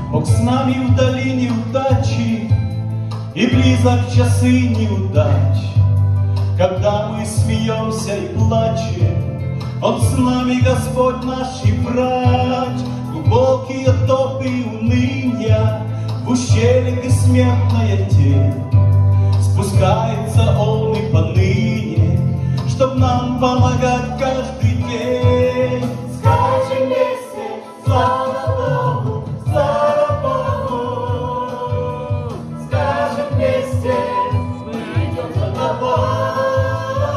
Бог с нами в долине удачи, и близок часы неудач. Когда мы смеемся и плачем, Он с нами, Господь наш и врач. Глубокие топы уныния, в ущелье бессмертная тень, спускается Он и поныне, чтоб нам помогать каждый день. Скажем вместе, слава Богу, слава Богу. Скажем вместе, мы идем за тобой.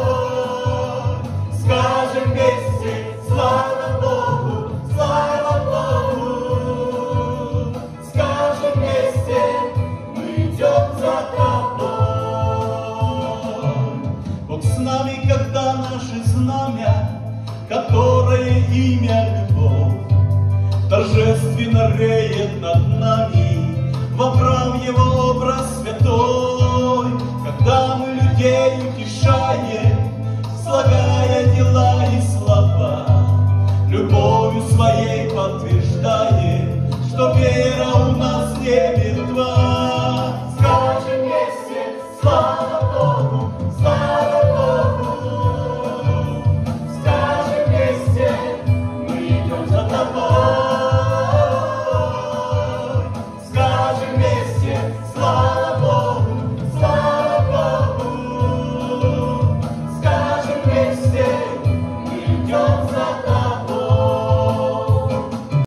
Скажем вместе, слава Богу, слава Богу. Скажем вместе, мы идем за тобой. Бог с нами, когда наше знамя, которое имя любовь, торжественно реет над нами, вобрав Его образ святой. Когда мы людей утешаем, слагая дела